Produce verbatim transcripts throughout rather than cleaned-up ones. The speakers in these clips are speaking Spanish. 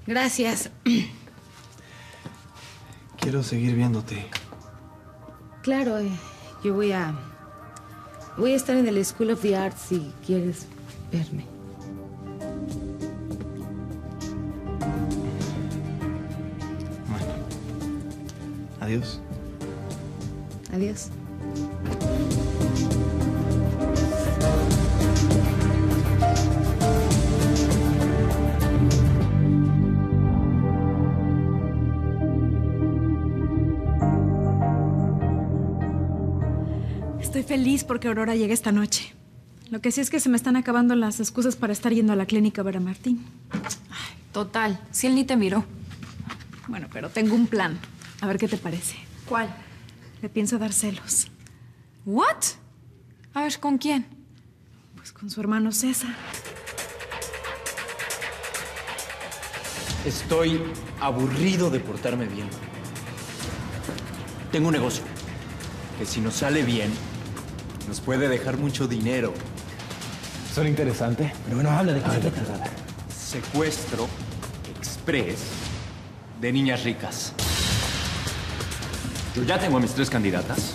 Gracias. Quiero seguir viéndote. Claro, eh, yo voy a... Voy a estar en el School of the Arts si quieres verme. Bueno. Adiós. Adiós. Estoy feliz porque Aurora llega esta noche. Lo que sí es que se me están acabando las excusas para estar yendo a la clínica a ver a Martín. Ay, total, si él ni te miró. Bueno, pero tengo un plan. A ver qué te parece. ¿Cuál? Le pienso dar celos. ¿What? A ver, ¿con quién? Pues con su hermano César. Estoy aburrido de portarme bien. Tengo un negocio que si nos sale bien, nos puede dejar mucho dinero. Suena interesante. Pero bueno, habla de qué se trata. Secuestro express de niñas ricas. Yo ya tengo a mis tres candidatas.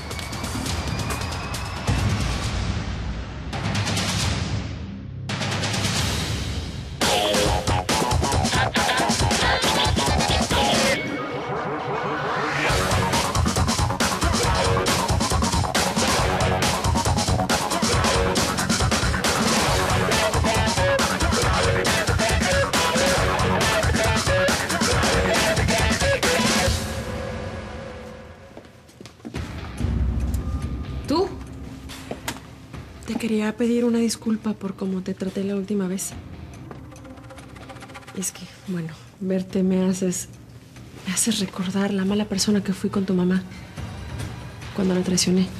¿Tú? Te quería pedir una disculpa por cómo te traté la última vez. Es que, bueno, verte me haces... me haces recordar la mala persona que fui con tu mamá cuando la traicioné.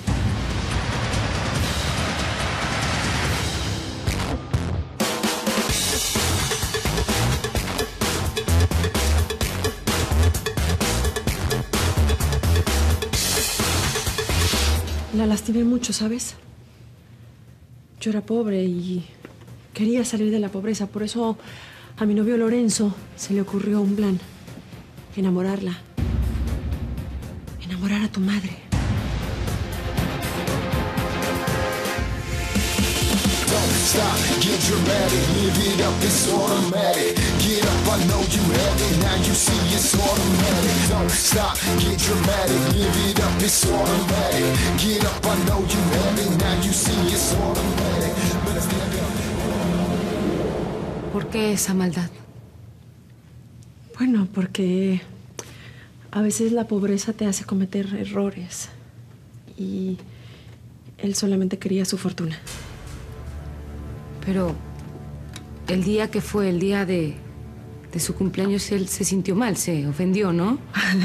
La lastimé mucho, ¿sabes? Yo era pobre y quería salir de la pobreza. Por eso a mi novio Lorenzo se le ocurrió un plan. Enamorarla. Enamorar a tu madre. Stop, get dramatic, live it up, it's automatic. Get up, I know you have it, now you see it's automatic. Don't stop, get dramatic, live it up, it's automatic. Get up, I know you have it, now you see it's automatic. ¿Por qué esa maldad? Bueno, porque a veces la pobreza te hace cometer errores. Y él solamente quería su fortuna. Pero el día que fue el día de, de su cumpleaños, él se sintió mal, se ofendió, ¿no?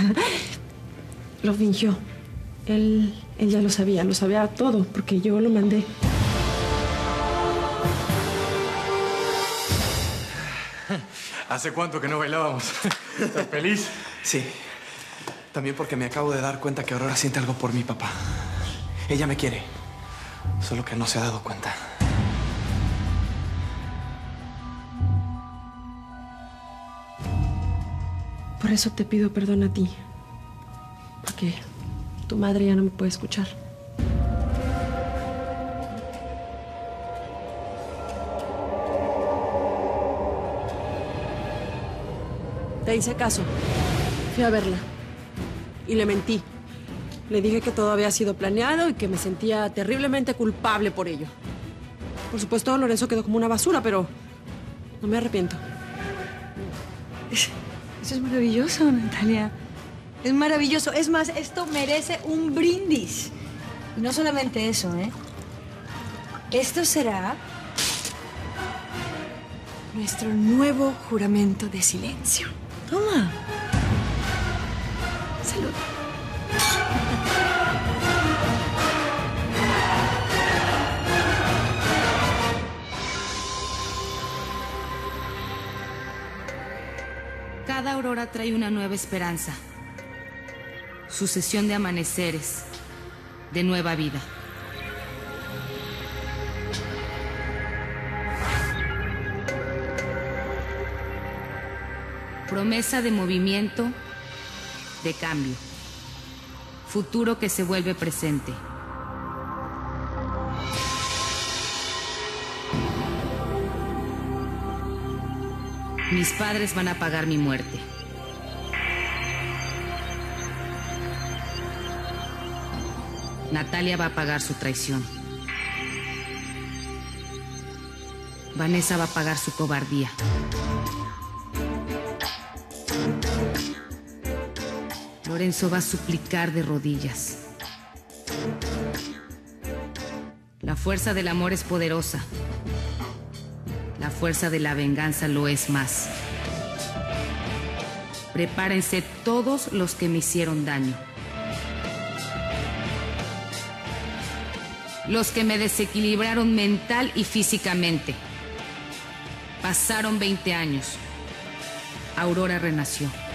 Lo fingió. Él, él ya lo sabía, lo sabía todo, porque yo lo mandé. ¿Hace cuánto que no bailábamos? ¿Estás feliz? Sí. También porque me acabo de dar cuenta que Aurora siente algo por mi papá. Ella me quiere. Solo que no se ha dado cuenta. Por eso te pido perdón a ti. Porque tu madre ya no me puede escuchar. Te hice caso. Fui a verla. Y le mentí. Le dije que todo había sido planeado y que me sentía terriblemente culpable por ello. Por supuesto, Lorenzo quedó como una basura, pero no me arrepiento. Eso es maravilloso, Natalia. Es maravilloso. Es más, esto merece un brindis. Y no solamente eso, ¿eh? Esto será nuestro nuevo juramento de silencio. Toma. Salud. Cada aurora trae una nueva esperanza. Sucesión de amaneceres, de nueva vida. Promesa de movimiento, de cambio. Futuro que se vuelve presente. Mis padres van a pagar mi muerte. Natalia va a pagar su traición. Vanessa va a pagar su cobardía. Lorenzo va a suplicar de rodillas. La fuerza del amor es poderosa. La fuerza de la venganza lo es más. Prepárense todos los que me hicieron daño. Los que me desequilibraron mental y físicamente. Pasaron veinte años. Aurora renació.